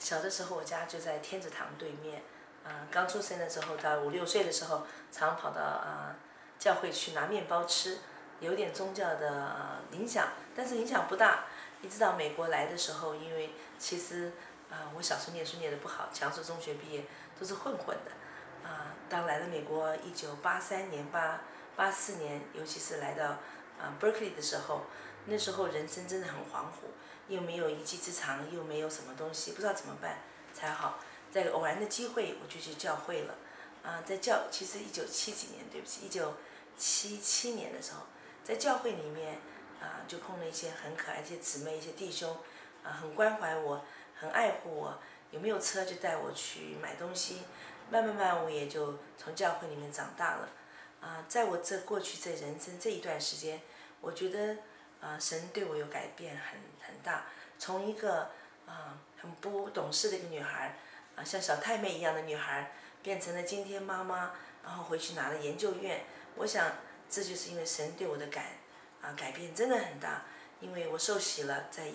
小的时候，我家就在天子堂对面。刚出生的时候，到5、6岁的时候，常跑到教会去拿面包吃，有点宗教的影响，但是影响不大。一直到美国来的时候，因为其实我小时候念书念得不好，强势中学毕业都是混混的。当来了美国，1983年、84年，尤其是来到Berkeley 的时候，那时候人生真的很惶惑，又没有一技之长，又没有什么东西，不知道怎么办才好。在偶然的机会，我就去教会了。其实1970几年，对不起，1977年的时候，在教会里面就碰了一些很可爱的一些姊妹、一些弟兄，很关怀我，很爱护我，有没有车就带我去买东西。慢慢我也就从教会里面长大了。在我过去这人生这一段时间，我觉得神对我有改变很大，从一个很不懂事的一个女孩，像小太妹一样的女孩，变成了今天妈妈，然后回去拿了研究院。我想这就是因为神对我的改变真的很大，因为我受洗了，在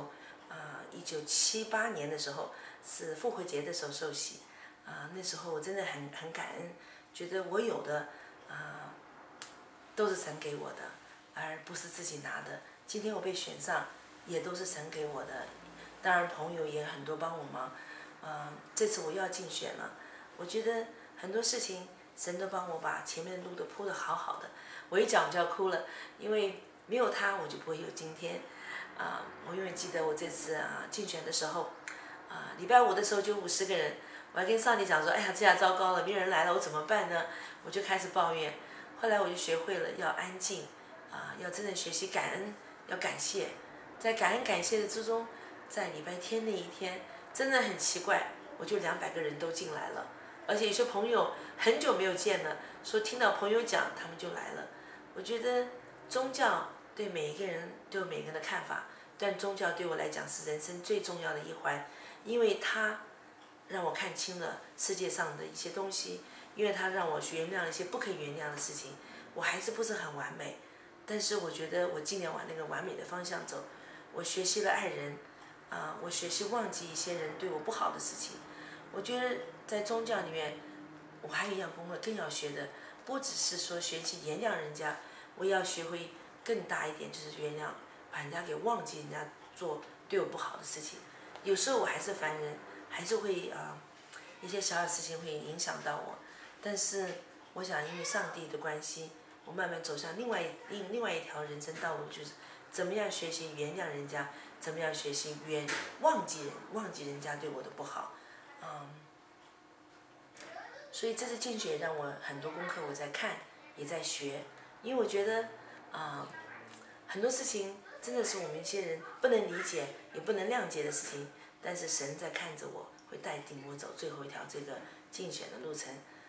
1978年的时候，是复活节的时候受洗。那时候我真的很感恩，觉得我有的都是神给我的，而不是自己拿的。今天我被选上，也都是神给我的。当然朋友也很多帮我忙。这次我又要竞选了，我觉得很多事情神都帮我把前面的路都铺得好好的。我一讲我就要哭了，因为没有他我就不会有今天。我永远记得我这次竞选的时候，礼拜5的时候就50个人。我还跟上帝讲说，哎呀，这下糟糕了，没人来了，我怎么办呢？我就开始抱怨。后来我就学会了要安静，要真正学习感恩，要感谢。在感恩感谢的之中，在礼拜天那一天，真的很奇怪，我就200个人都进来了，而且有些朋友很久没有见了，说听到朋友讲，他们就来了。我觉得宗教对每一个人都有每个人的看法，但宗教对我来讲是人生最重要的一环，因为它让我看清了世界上的一些东西，因为它让我原谅一些不可以原谅的事情。我还是不是很完美，但是我觉得我尽量往那个完美的方向走。我学习了爱人，我学习忘记一些人对我不好的事情。我觉得在宗教里面，我还有一样功课更要学的，不只是说学习原谅人家，我也要学会更大一点，就是原谅把人家给忘记人家做对我不好的事情。有时候我还是凡人，还是会一些小事情会影响到我，但是我想因为上帝的关系，我慢慢走向另外一条人生道路，就是怎么样学习原谅人家，怎么样学习忘记人家对我的不好。所以这次竞选让我很多功课我在看，也在学，因为我觉得很多事情真的是我们一些人不能理解也不能谅解的事情，但是神在看着我，会带领我走最后一条这个竞选的路程。